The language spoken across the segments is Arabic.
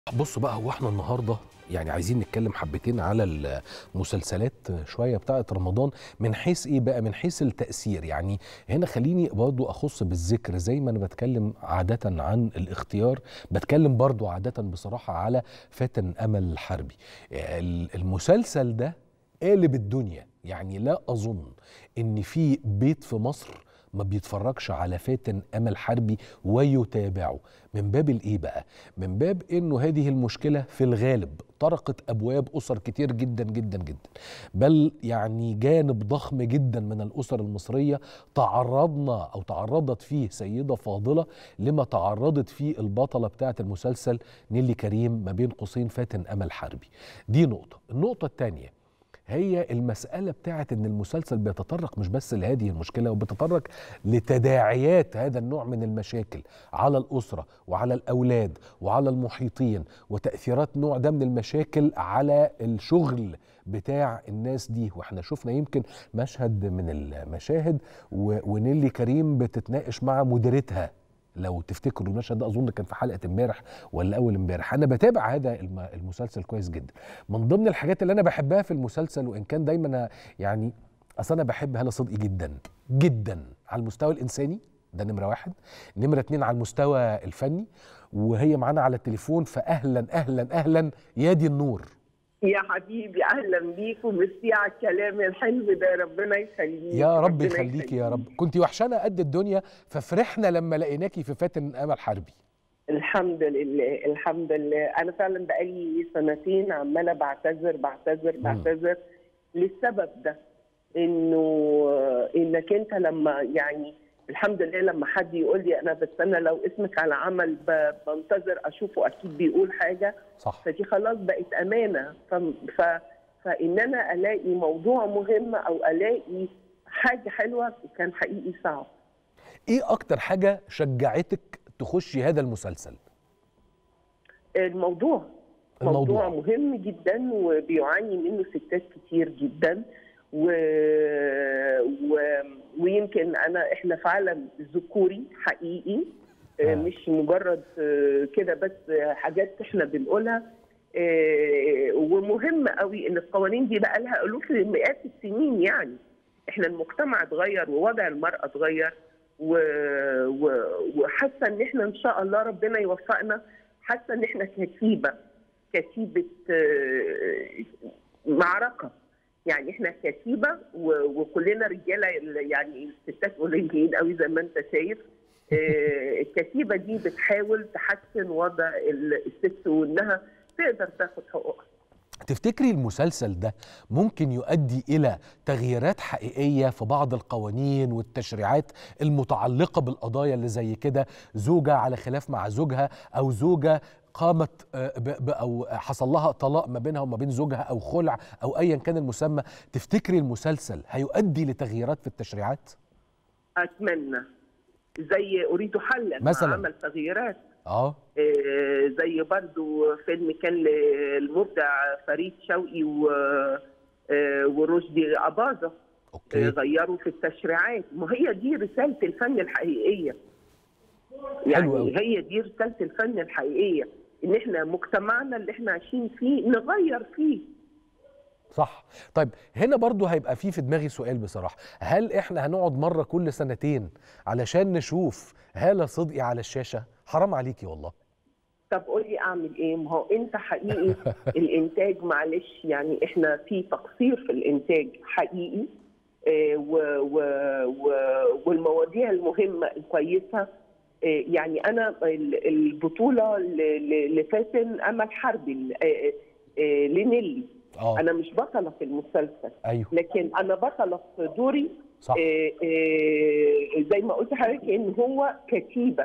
بصوا بقى، هو احنا النهارده يعني عايزين نتكلم حبتين على المسلسلات شويه بتاعه رمضان. من حيث ايه بقى؟ من حيث التأثير. يعني هنا خليني برضو اخص بالذكر، زي ما انا بتكلم عاده عن الاختيار، بتكلم برضو عاده بصراحه على فاتن امل الحربي. المسلسل ده قالب الدنيا. يعني لا اظن ان في بيت في مصر ما بيتفرجش على فاتن امل حربي ويتابعه. من باب الايه بقى؟ من باب انه هذه المشكله في الغالب طرقت ابواب اسر كتير جدا جدا جدا، بل يعني جانب ضخم جدا من الاسر المصريه تعرضت فيه سيده فاضله لما تعرضت فيه البطله بتاعه المسلسل نيلي كريم، ما بين قوسين فاتن امل حربي. دي نقطه. النقطه الثانيه هي المسألة بتاعت إن المسلسل بيتطرق مش بس لهذه المشكلة، وبيتطرق لتداعيات هذا النوع من المشاكل على الأسرة وعلى الأولاد وعلى المحيطين، وتأثيرات نوع ده من المشاكل على الشغل بتاع الناس دي. واحنا شفنا يمكن مشهد من المشاهد ونيلي كريم بتتناقش مع مديرتها، لو تفتكروا المشهد ده، اظن كان في حلقه امبارح ولا اول امبارح. انا بتابع هذا المسلسل كويس جدا. من ضمن الحاجات اللي انا بحبها في المسلسل، وان كان دايما يعني اصل انا بحب هالة صدقي جدا جدا على المستوى الانساني، ده نمره واحد. نمره اتنين على المستوى الفني، وهي معانا على التليفون، فاهلا اهلا اهلا يا دي النور. يا حبيبي اهلا بيك، وميرسي على الكلام الحلو ده، ربنا يخليك. يا رب يخليكي يا رب. كنتي وحشانه قد الدنيا، ففرحنا لما لقيناكي في فاتن امل حربي. الحمد لله الحمد لله. انا فعلا بقالي سنتين عماله بعتذر للسبب ده، انك انت لما يعني الحمد لله لما حد يقول لي انا بستنى لو اسمك على عمل بنتظر اشوفه اكيد بيقول حاجه، صح. فدي خلاص بقت امانه. فان انا الاقي موضوع مهم او الاقي حاجه حلوه كان حقيقي صعب. ايه اكتر حاجه شجعتك تخشي هذا المسلسل؟ الموضوع مهم جدا، وبيعاني منه ستات كتير جدا، ويمكن احنا في عالم ذكوري حقيقي، مش مجرد كده بس حاجات احنا بنقولها. ومهم قوي ان القوانين دي بقى لها الوف مئات السنين. يعني احنا المجتمع اتغير ووضع المرأة اتغير، وحاسه ان احنا ان شاء الله ربنا يوفقنا. حاسه ان احنا كتيبه معركه. يعني احنا كتيبه وكلنا رجاله، يعني الستات قليلين قوي زي ما انت شايف. الكتيبه دي بتحاول تحسن وضع الست وانها تقدر تاخد حقوقها. تفتكري المسلسل ده ممكن يؤدي إلى تغييرات حقيقية في بعض القوانين والتشريعات المتعلقة بالقضايا اللي زي كده؟ زوجة على خلاف مع زوجها، أو زوجة قامت أو حصل لها طلاق ما بينها وما بين زوجها، أو خلع، أو أيا كان المسمى. تفتكري المسلسل هيؤدي لتغييرات في التشريعات؟ أتمنى. زي أريد حلا مثلا عمل تغييرات. زي برضو فيلم كان للمبدع فريد شوقي ورشدي أباظة. غيروا في التشريعات. ما هي دي رسالة الفن الحقيقية. يعني هي دي رسالة الفن الحقيقية، ان احنا مجتمعنا اللي احنا عايشين فيه نغير فيه. صح. طيب هنا برضو هيبقى في دماغي سؤال بصراحة، هل احنا هنقعد مرة كل سنتين علشان نشوف هالة صدقي على الشاشة؟ حرام عليكي والله. طب قولي اعمل ايه؟ ما هو انت حقيقي الانتاج معلش، يعني احنا في تقصير في الانتاج حقيقي. والمواضيع المهمة الكويسة. يعني انا البطولة لفاتن امل حربي لنيلي، أنا مش بطلة في المسلسل. أيوه. لكن أنا بطلة في دوري. صح. زي ما قلت لحضرتك إن هو كتيبة.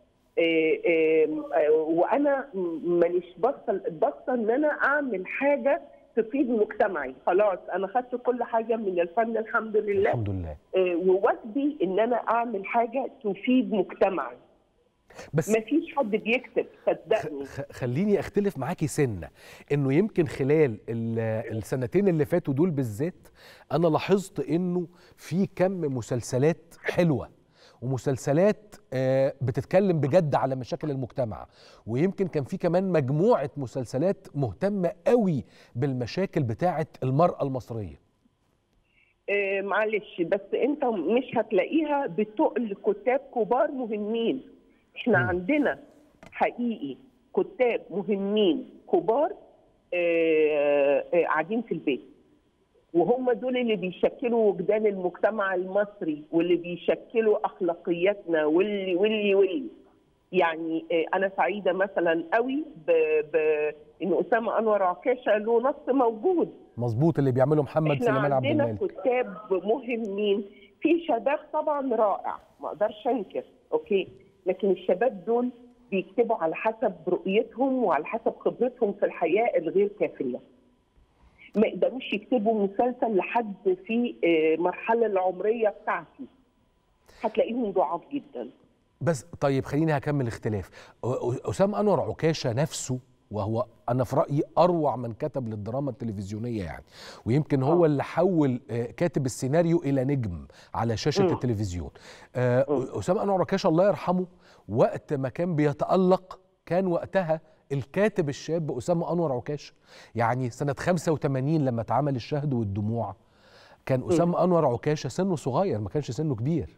وأنا مانيش بطل إن أنا أعمل حاجة تفيد مجتمعي. خلاص أنا خدت كل حاجة من الفن الحمد لله. الحمد لله. وواجبي إن أنا أعمل حاجة تفيد مجتمعي. بس مفيش حد بيكتب، صدقني. خليني اختلف معاكي سنه، انه يمكن خلال السنتين اللي فاتوا دول بالذات انا لاحظت انه في كم مسلسلات حلوه، ومسلسلات بتتكلم بجد على مشاكل المجتمع، ويمكن كان في كمان مجموعة مسلسلات مهتمة قوي بالمشاكل بتاعة المرأة المصرية. معلش، بس انت مش هتلاقيها بتقل كتاب كبار مهمين. احنا عندنا حقيقي كتاب مهمين كبار قاعدين في البيت، وهم دول اللي بيشكلوا وجدان المجتمع المصري واللي بيشكلوا اخلاقياتنا واللي يعني انا سعيده مثلا قوي ان اسامه انور عكاشه له نص موجود مظبوط اللي بيعمله محمد سليمان عبد الملك. عندنا كتاب مهمين، في شباب طبعا رائع ما اقدرش انكر، اوكي، لكن الشباب دول بيكتبوا على حسب رؤيتهم وعلى حسب خبرتهم في الحياه الغير كافيه. ما يقدروش يكتبوا مسلسل لحد في المرحله العمريه بتاعتي، هتلاقيهم ضعاف جدا. بس طيب خليني هكمل اختلاف. أسامة أنور عكاشة نفسه، وهو أنا في رأيي أروع من كتب للدراما التلفزيونية يعني، ويمكن هو اللي حول كاتب السيناريو إلى نجم على شاشة التلفزيون. أسامة أنور عكاشة الله يرحمه وقت ما كان بيتألق كان وقتها الكاتب الشاب أسامة أنور عكاشة. يعني سنة 85 لما اتعمل الشهد والدموع كان أسامة أنور عكاشة سنه صغير، ما كانش سنه كبير.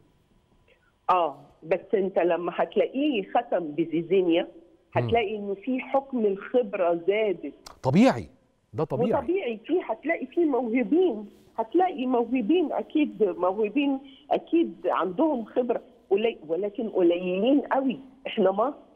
بس انت لما هتلاقيه ختم بزيزينيا هتلاقي انه في حكم الخبره زادت. طبيعي، ده طبيعي. وطبيعي هتلاقي فيه موهوبين، هتلاقي موهوبين اكيد، موهوبين اكيد عندهم خبره، ولكن قليلين قوي. احنا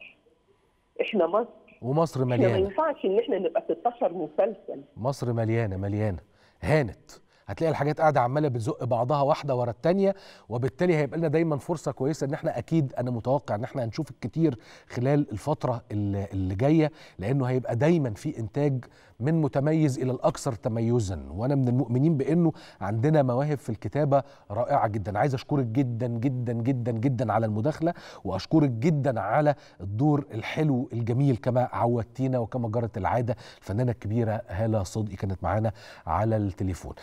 مصر ومصر مليانه. احنا ما ينفعش ان احنا نبقى 16 مسلسل. مصر مليانه هانت. هتلاقي الحاجات قاعده عماله بتزق بعضها واحده ورا الثانيه، وبالتالي هيبقى لنا دايما فرصه كويسه ان احنا اكيد انا متوقع ان احنا هنشوف الكتير خلال الفتره اللي جايه، لانه هيبقى دايما في انتاج من متميز الى الاكثر تميزا، وانا من المؤمنين بانه عندنا مواهب في الكتابه رائعه جدا. عايز اشكرك جدا جدا جدا جدا على المداخله، واشكرك جدا على الدور الحلو الجميل كما عودتينا وكما جرت العاده. الفنانه الكبيره هاله صدقي كانت معانا على التليفون.